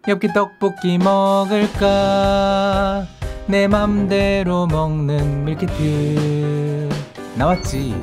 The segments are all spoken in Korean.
엽기 떡볶이 먹을까? 내 맘대로 먹는 밀키트 나왔지.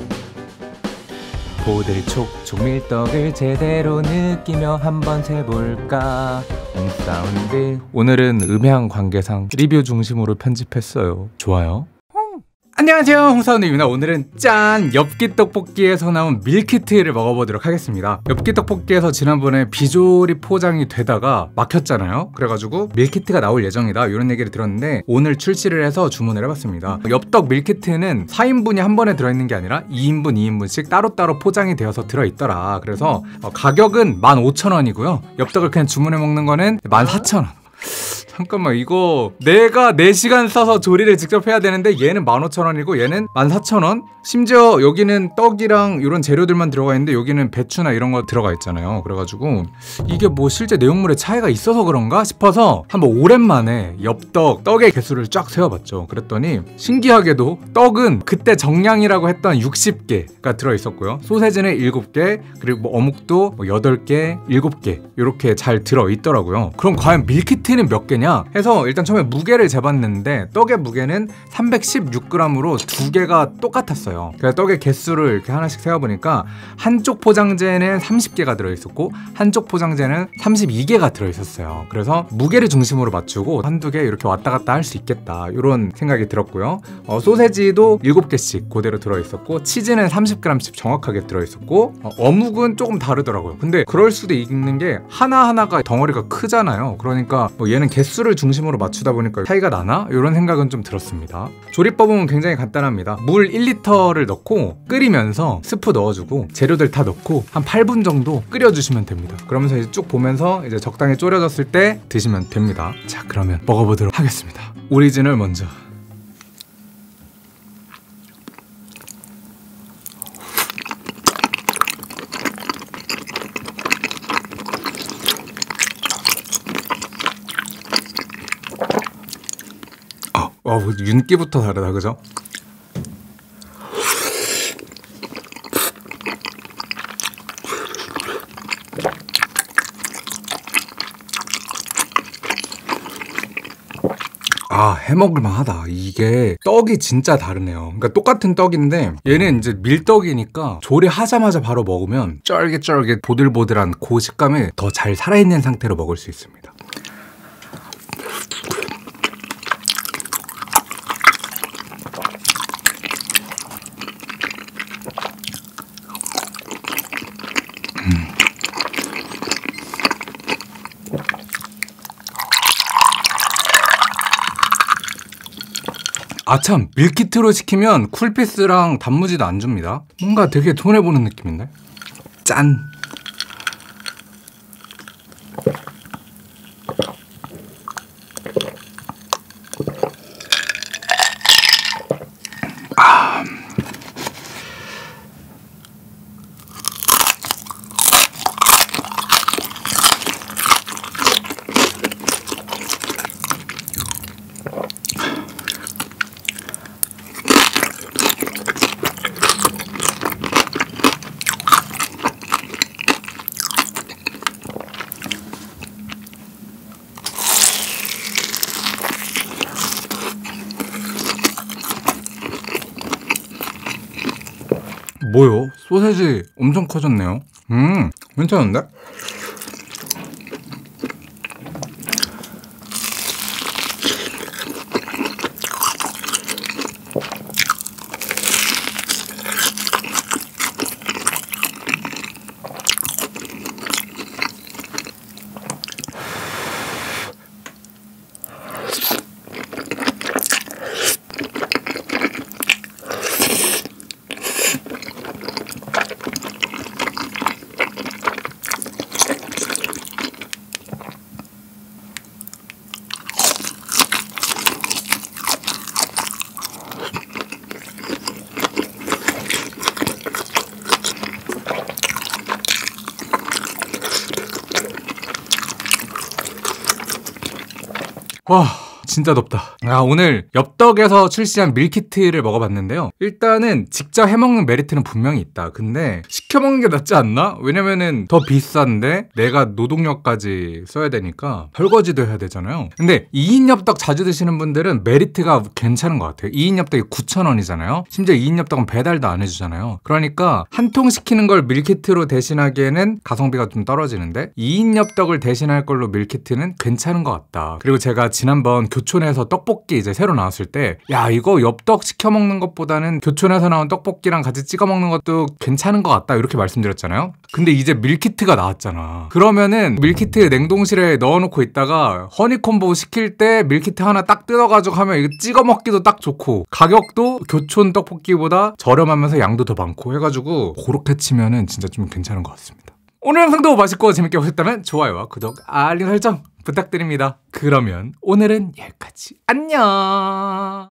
보들촉촉 밀떡을 제대로 느끼며 한번 세볼까? 사운드. 오늘은 음향 관계상 리뷰 중심으로 편집했어요. 좋아요? 안녕하세요, 홍사운드입니다. 오늘은 짠! 엽기 떡볶이에서 나온 밀키트를 먹어보도록 하겠습니다. 엽기 떡볶이에서 지난번에 비조리 포장이 되다가 막혔잖아요. 그래가지고 밀키트가 나올 예정이다 이런 얘기를 들었는데 오늘 출시를 해서 주문을 해봤습니다. 엽떡 밀키트는 4인분이 한 번에 들어있는 게 아니라 2인분, 2인분씩 따로따로 포장이 되어서 들어있더라. 그래서 가격은 15,000원이고요 엽떡을 그냥 주문해 먹는 거는 14,000원. 잠깐만, 이거 내가 4시간 써서 조리를 직접 해야 되는데 얘는 15,000원이고 얘는 14,000원? 심지어 여기는 떡이랑 이런 재료들만 들어가 있는데 여기는 배추나 이런 거 들어가 있잖아요. 그래가지고 이게 뭐 실제 내용물에 차이가 있어서 그런가 싶어서 한번 오랜만에 엽떡 떡의 개수를 쫙 세어봤죠. 그랬더니 신기하게도 떡은 그때 정량이라고 했던 60개가 들어있었고요, 소세지는 7개, 그리고 뭐 어묵도 8개, 7개 이렇게 잘 들어있더라고요. 그럼 과연 밀키트는 몇 개냐 해서 일단 처음에 무게를 재봤는데 떡의 무게는 316g으로 두 개가 똑같았어요. 그래서 떡의 개수를 이렇게 하나씩 세어보니까 한쪽 포장재는 30개가 들어있었고 한쪽 포장재는 32개가 들어있었어요. 그래서 무게를 중심으로 맞추고 한두 개 이렇게 왔다 갔다 할 수 있겠다 이런 생각이 들었고요. 소세지도 7개씩 그대로 들어있었고 치즈는 30g씩 정확하게 들어있었고 어묵은 조금 다르더라고요. 근데 그럴 수도 있는 게 하나하나가 덩어리가 크잖아요. 그러니까 뭐 얘는 개수를 중심으로 맞추다 보니까 차이가 나나? 이런 생각은 좀 들었습니다. 조리법은 굉장히 간단합니다. 물 1리터를 넣고 끓이면서 스프 넣어주고 재료들 다 넣고 한 8분 정도 끓여주시면 됩니다. 그러면서 이제 쭉 보면서 이제 적당히 졸여졌을 때 드시면 됩니다. 자, 그러면 먹어보도록 하겠습니다. 오리지널 먼저. 윤기부터 다르다, 그죠? 해먹을만 하다. 이게 떡이 진짜 다르네요. 그러니까 똑같은 떡인데 얘는 이제 밀떡이니까 조리하자마자 바로 먹으면 쫄깃쫄깃 보들보들한 그 식감이 더 잘 살아있는 상태로 먹을 수 있습니다. 참, 밀키트로 시키면 쿨피스랑 단무지도 안 줍니다. 뭔가 되게 손해보는 느낌인데? 짠! 뭐요? 소세지 엄청 커졌네요. 괜찮은데? 와, 진짜 덥다. 오늘 엽떡에서 출시한 밀키트를 먹어봤는데요. 일단은 직접 해먹는 메리트는 분명히 있다. 근데 시켜먹는 게 낫지 않나? 왜냐면은 더 비싼데 내가 노동력까지 써야 되니까 설거지도 해야 되잖아요. 근데 2인 엽떡 자주 드시는 분들은 메리트가 괜찮은 것 같아요. 2인 엽떡이 9,000원이잖아요. 심지어 2인 엽떡은 배달도 안 해주잖아요. 그러니까 한 통 시키는 걸 밀키트로 대신하기에는 가성비가 좀 떨어지는데 2인 엽떡을 대신할 걸로 밀키트는 괜찮은 것 같다. 그리고 제가 지난번 교촌에서 떡볶이 이제 새로 나왔을 때 야 이거 엽떡 시켜 먹는 것보다는 교촌에서 나온 떡볶이랑 같이 찍어 먹는 것도 괜찮은 것 같다 이렇게 말씀드렸잖아요. 근데 이제 밀키트가 나왔잖아. 그러면은 밀키트 냉동실에 넣어놓고 있다가 허니콤보 시킬 때 밀키트 하나 딱 뜯어가지고 하면 이거 찍어 먹기도 딱 좋고 가격도 교촌 떡볶이보다 저렴하면서 양도 더 많고 해가지고 그렇게 치면은 진짜 좀 괜찮은 것 같습니다. 오늘 영상도 맛있고 재밌게 보셨다면 좋아요와 구독, 알림 설정 부탁드립니다. 그러면 오늘은 여기까지. 안녕.